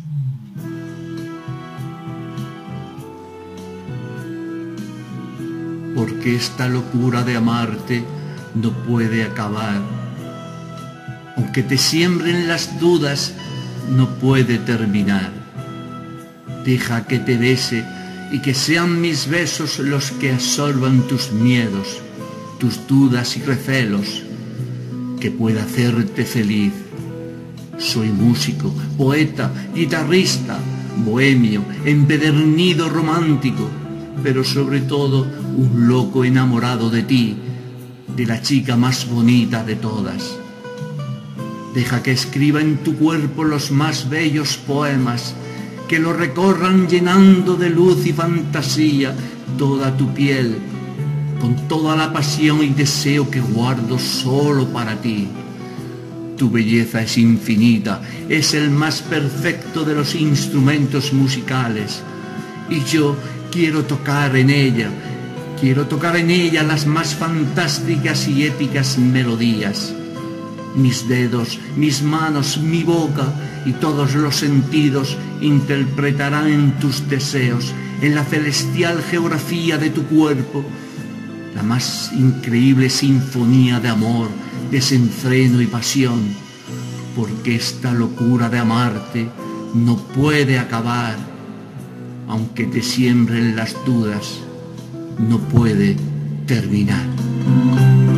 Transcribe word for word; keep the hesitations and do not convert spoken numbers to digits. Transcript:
Porque esta locura de amarte no puede acabar. Aunque te siembren las dudas, no puede terminar. Deja que te bese y que sean mis besos los que absorban tus miedos, tus dudas y recelos, que pueda hacerte feliz. Soy músico, poeta, guitarrista, bohemio, empedernido romántico, pero sobre todo un loco enamorado de ti, de la chica más bonita de todas. Deja que escriba en tu cuerpo los más bellos poemas, que lo recorran llenando de luz y fantasía toda tu piel, con toda la pasión y deseo que guardo solo para ti. Tu belleza es infinita, es el más perfecto de los instrumentos musicales, y yo quiero tocar en ella, quiero tocar en ella las más fantásticas y épicas melodías. Mis dedos, mis manos, mi boca y todos los sentidos interpretarán en tus deseos, en la celestial geografía de tu cuerpo, la más increíble sinfonía de amor, desenfreno y pasión, porque esta locura de amarte no puede acabar. Aunque te siembren las dudas, no puede terminar.